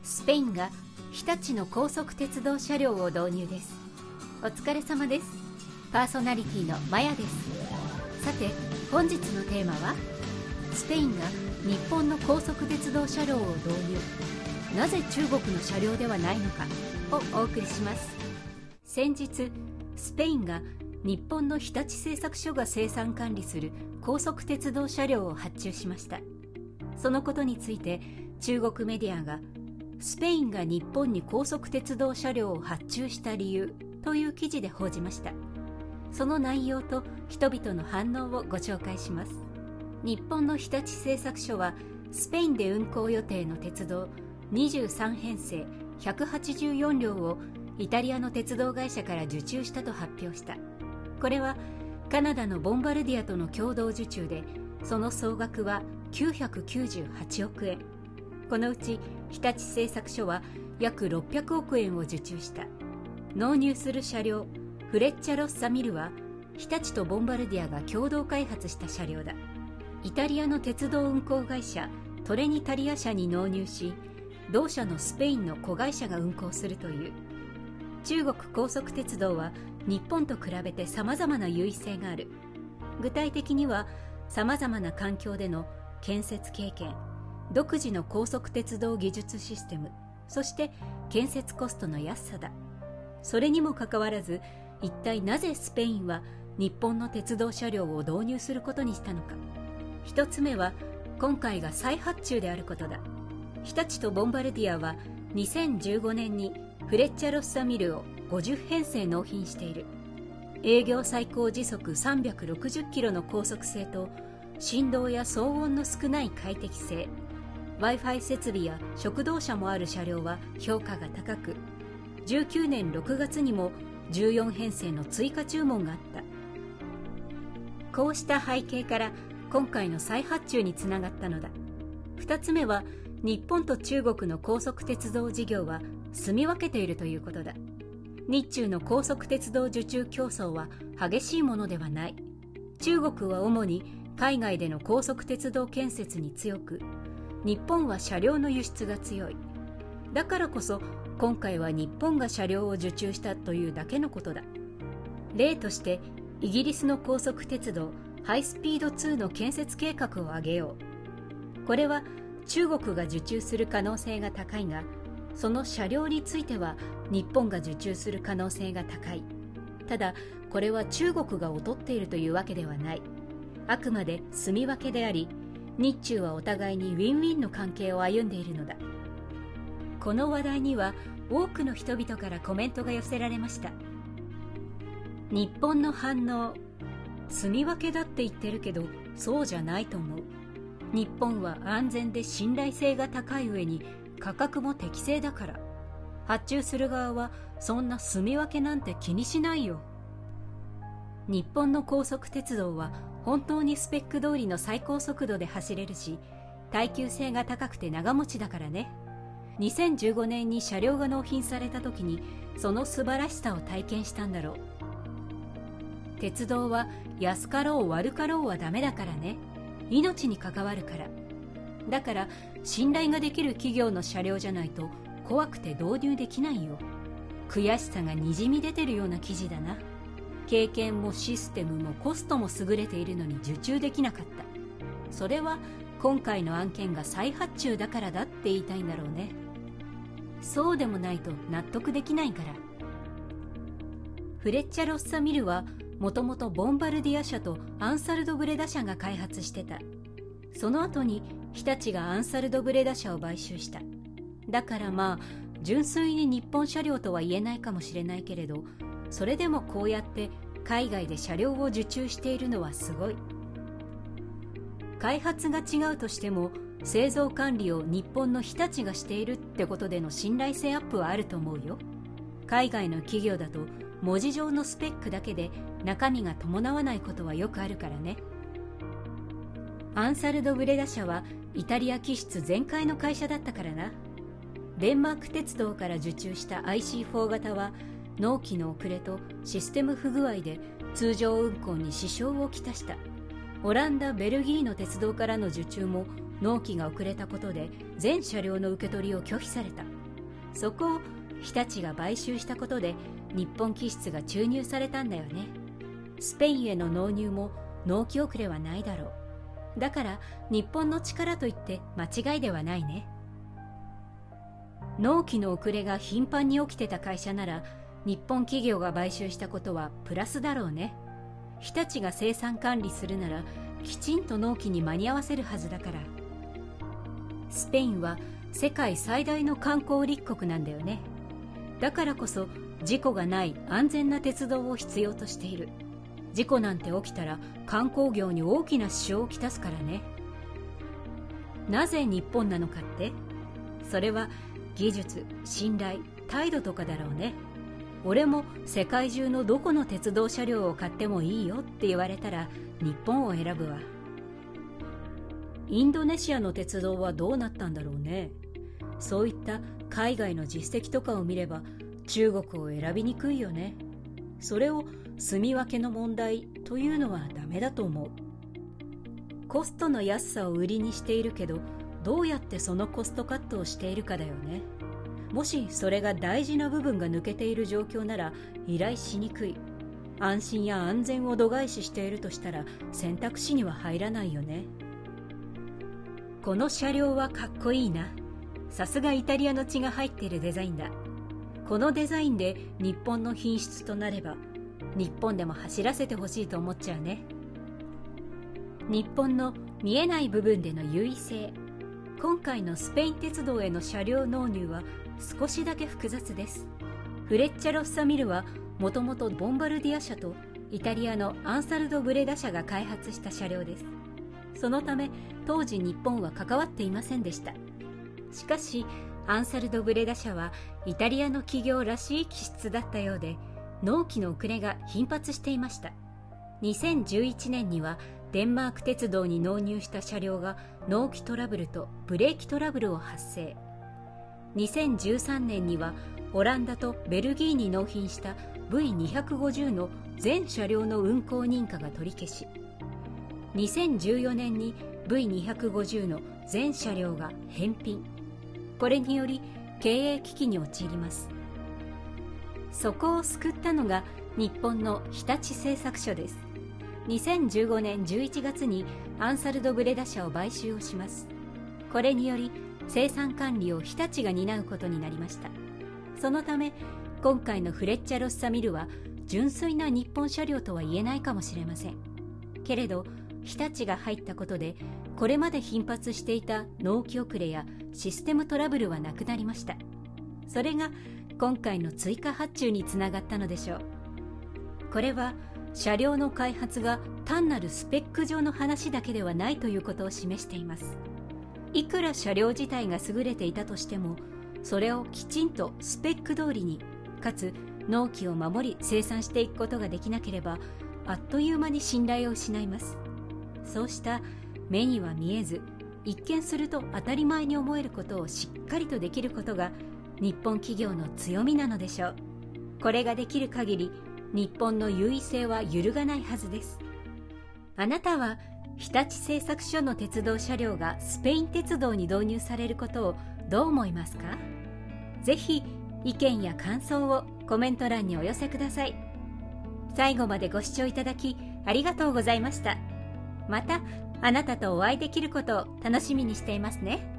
スペインが日立の高速鉄道車両を導入です。お疲れ様です。パーソナリティのマヤです。さて、本日のテーマはスペインが日本の高速鉄道車両を導入、なぜ中国の車両ではないのかをお送りします。先日スペインが日本の日立製作所が生産管理する高速鉄道車両を発注しました。そのことについて中国メディアがスペインが日本に高速鉄道車両を発注した理由という記事で報じました。その内容と人々の反応をご紹介します。日本の日立製作所はスペインで運行予定の鉄道23編成184両をイタリアの鉄道会社から受注したと発表した。これはカナダのボンバルディアとの共同受注で、その総額は998億円。このうち日立製作所は約600億円を受注した。納入する車両フレッチャロッサミルは日立とボンバルディアが共同開発した車両だ。イタリアの鉄道運行会社トレニタリア社に納入し、同社のスペインの子会社が運行するという。中国高速鉄道は日本と比べて様々な優位性がある。具体的には様々な環境での建設経験、独自の高速鉄道技術システム、そして建設コストの安さだ。それにもかかわらず、一体なぜスペインは日本の鉄道車両を導入することにしたのか。一つ目は今回が再発注であることだ。日立とボンバルディアは2015年にフレッチャロッサミルを50編成納品している。営業最高時速360キロの高速性と振動や騒音の少ない快適性、Wi-Fi 設備や食堂車もある車両は評価が高く、19年6月にも14編成の追加注文があった。こうした背景から今回の再発注につながったのだ。2つ目は日本と中国の高速鉄道事業は住み分けているということだ。日中の高速鉄道受注競争は激しいものではない。中国は主に海外での高速鉄道建設に強く、日本は車両の輸出が強い。だからこそ今回は日本が車両を受注したというだけのことだ。例としてイギリスの高速鉄道ハイスピード2の建設計画を挙げよう。これは中国が受注する可能性が高いが、その車両については日本が受注する可能性が高い。ただこれは中国が劣っているというわけではない。あくまで住み分けであり、日中はお互いにウィンウィンの関係を歩んでいるのだ。この話題には多くの人々からコメントが寄せられました。日本の反応、住み分けだって言ってるけどそうじゃないと思う。日本は安全で信頼性が高い上に価格も適正だから、発注する側はそんな住み分けなんて気にしないよ。日本の高速鉄道は本当にスペック通りの最高速度で走れるし、耐久性が高くて長持ちだからね。2015年に車両が納品された時にその素晴らしさを体験したんだろう。鉄道は安かろう悪かろうはダメだからね。命に関わるから。だから信頼ができる企業の車両じゃないと怖くて導入できないよ。悔しさがにじみ出てるような記事だな。経験もシステムもコストも優れているのに受注できなかった。それは今回の案件が再発注だからだって言いたいんだろうね。そうでもないと納得できないから。フレッチャロッサミルはもともとボンバルディア社とアンサルドブレダ社が開発してた。その後に日立がアンサルドブレダ社を買収した。だからまあ純粋に日本車両とは言えないかもしれないけれど、それでもこうやって海外で車両を受注しているのはすごい。開発が違うとしても製造管理を日本の日立がしているってことでの信頼性アップはあると思うよ。海外の企業だと文字上のスペックだけで中身が伴わないことはよくあるからね。アンサルドブレダ社はイタリア気質全開の会社だったからな。デンマーク鉄道から受注した IC4 型は納期の遅れとシステム不具合で通常運行に支障をきたした。オランダ、ベルギーの鉄道からの受注も納期が遅れたことで全車両の受け取りを拒否された。 そこを日立が買収したことで日本気質が注入されたんだよね。スペインへの納入も納期遅れはないだろう。だから日本の力といって間違いではないね。納期の遅れが頻繁に起きてた会社なら日本企業が買収したことはプラスだろうね。日立が生産管理するならきちんと納期に間に合わせるはずだから。スペインは世界最大の観光立国なんだよね。だからこそ事故がない安全な鉄道を必要としている。事故なんて起きたら観光業に大きな支障をきたすからね。なぜ日本なのかって、それは技術、信頼、態度とかだろうね。俺も世界中のどこの鉄道車両を買ってもいいよって言われたら日本を選ぶわ。インドネシアの鉄道はどうなったんだろうね。そういった海外の実績とかを見れば中国を選びにくいよね。それを住み分けの問題というのはダメだと思う。コストの安さを売りにしているけど、どうやってそのコストカットをしているかだよね。もしそれが大事な部分が抜けている状況なら依頼しにくい。安心や安全を度外視しているとしたら選択肢には入らないよね。この車両はかっこいいな。さすがイタリアの血が入っているデザインだ。このデザインで日本の品質となれば日本でも走らせてほしいと思っちゃうね。日本の見えない部分での優位性。今回のスペイン鉄道への車両納入は少しだけ複雑です。フレッチャロッサミルはもともとボンバルディア社とイタリアのアンサルド・ブレダ社が開発した車両です。そのため当時日本は関わっていませんでした。しかしアンサルド・ブレダ社はイタリアの企業らしい気質だったようで納期の遅れが頻発していました。2011年にはデンマーク鉄道に納入した車両が納期トラブルとブレーキトラブルを発生。2013年にはオランダとベルギーに納品した V250 の全車両の運行認可が取り消し、2014年に V250 の全車両が返品。これにより経営危機に陥ります。そこを救ったのが日本の日立製作所です。2015年11月にアンサルド・ブレダ社を買収をします。これにより生産管理を日立が担うことになりました。そのため今回のフレッチャロッサミルは純粋な日本車両とは言えないかもしれません。けれど日立が入ったことでこれまで頻発していた納期遅れやシステムトラブルはなくなりました。それが今回の追加発注につながったのでしょう。これは車両の開発が単なるスペック上の話だけではないということを示しています。いくら車両自体が優れていたとしても、それをきちんとスペック通りにかつ納期を守り生産していくことができなければあっという間に信頼を失います。そうした目には見えず一見すると当たり前に思えることをしっかりとできることが日本企業の強みなのでしょう。これができる限り日本の優位性は揺るがないはずです。あなたは日立製作所の鉄道車両がスペイン鉄道に導入されることをどう思いますか？ぜひ意見や感想をコメント欄にお寄せください。最後までご視聴いただきありがとうございました。またあなたとお会いできることを楽しみにしていますね。